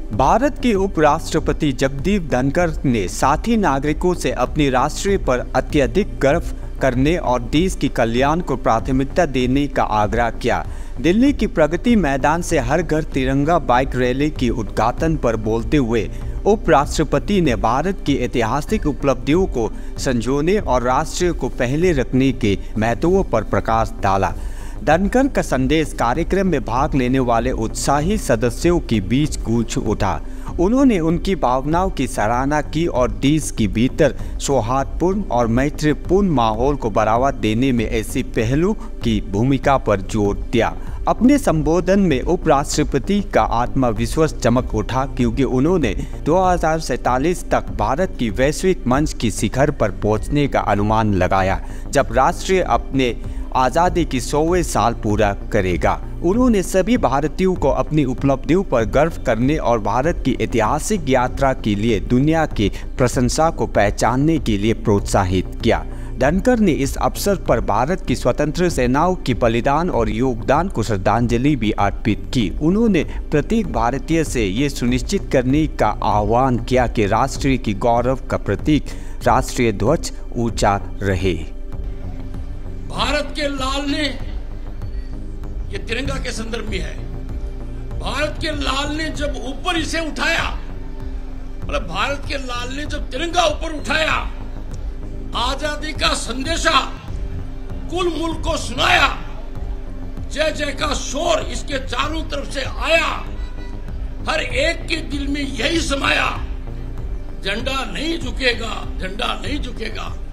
भारत के उपराष्ट्रपति जगदीप धनखड़ ने साथी नागरिकों से अपनी राष्ट्र पर अत्यधिक गर्व करने और देश की कल्याण को प्राथमिकता देने का आग्रह किया। दिल्ली की प्रगति मैदान से हर घर तिरंगा बाइक रैली की उद्घाटन पर बोलते हुए उपराष्ट्रपति ने भारत की ऐतिहासिक उपलब्धियों को संजोने और राष्ट्र को पहले रखने के महत्व पर प्रकाश डाला। धनखड़ का संदेश कार्यक्रम में भाग लेने वाले उत्साही सदस्यों के बीच गूंज उठा। उन्होंने उनकी भावनाओं की सराहना की और देश के भीतर सौहार्दपूर्ण और मैत्रीपूर्ण माहौल को बढ़ावा देने में ऐसी पहलों की भूमिका पर जोर दिया। अपने संबोधन में उपराष्ट्रपति का आत्मविश्वास चमक उठा क्योंकि उन्होंने 2047 तक भारत की वैश्विक मंच की शिखर पर पहुंचने का अनुमान लगाया, जब राष्ट्र अपने आज़ादी की 100वें साल पूरा करेगा। उन्होंने सभी भारतीयों को अपनी उपलब्धियों पर गर्व करने और भारत की ऐतिहासिक यात्रा के लिए दुनिया की प्रशंसा को पहचानने के लिए प्रोत्साहित किया। धनखड़ ने इस अवसर पर भारत की स्वतंत्र सेनाओं की बलिदान और योगदान को श्रद्धांजलि भी अर्पित की। उन्होंने प्रत्येक भारतीय से ये सुनिश्चित करने का आह्वान किया कि राष्ट्र की गौरव का प्रतीक राष्ट्रीय ध्वज ऊंचा रहे। भारत के लाल ने, ये तिरंगा के संदर्भ में है, भारत के लाल ने जब ऊपर इसे उठाया, मतलब भारत के लाल ने जब तिरंगा ऊपर उठाया, आजादी का संदेशा कुल मुल्क को सुनाया, जय जय का शोर इसके चारों तरफ से आया, हर एक के दिल में यही समाया, झंडा नहीं झुकेगा, झंडा नहीं झुकेगा।